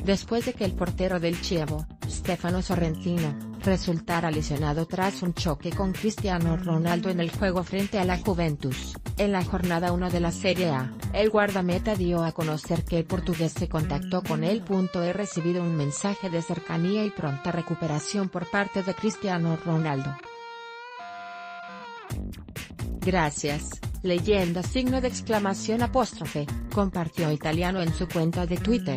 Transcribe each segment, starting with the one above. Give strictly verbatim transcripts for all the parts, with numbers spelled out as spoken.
después de que el portero del Chievo, Stefano Sorrentino, resultara lesionado tras un choque con Cristiano Ronaldo en el juego frente a la Juventus. En la jornada uno de la Serie A, el guardameta dio a conocer que el portugués se contactó con él. He recibido un mensaje de cercanía y pronta recuperación por parte de Cristiano Ronaldo. Gracias, leyenda signo de exclamación apóstrofe, compartió Italiano en su cuenta de Twitter.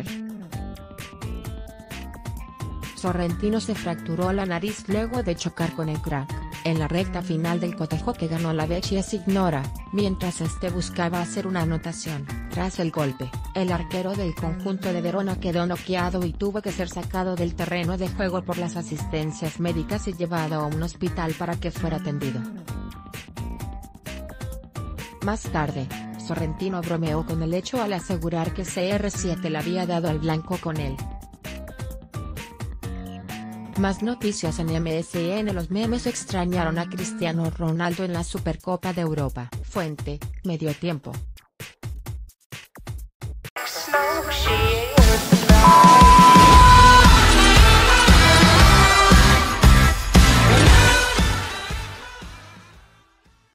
Sorrentino se fracturó la nariz luego de chocar con el crack, en la recta final del cotejo que ganó la Vecchia Signora, mientras este buscaba hacer una anotación. Tras el golpe, el arquero del conjunto de Verona quedó noqueado y tuvo que ser sacado del terreno de juego por las asistencias médicas y llevado a un hospital para que fuera atendido. Más tarde, Sorrentino bromeó con el hecho al asegurar que C R siete le había dado al blanco con él. Más noticias en M S N. Los memes extrañaron a Cristiano Ronaldo en la Supercopa de Europa. Fuente, Medio Tiempo.